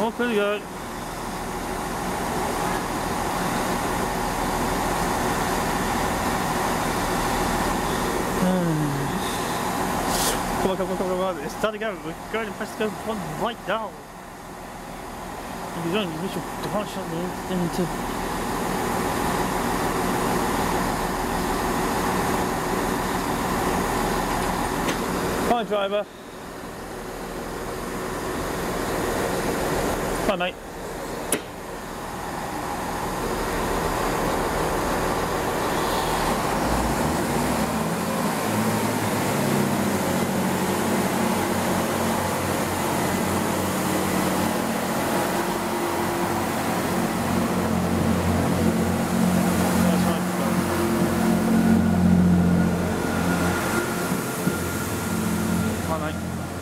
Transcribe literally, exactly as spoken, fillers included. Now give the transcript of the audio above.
more clear to go. Come on, come on, come on, come on. It's starting to go. We're going to press go one right now. And we're going to initial departure into. Hi, driver. Hi, mate. Hi, mate.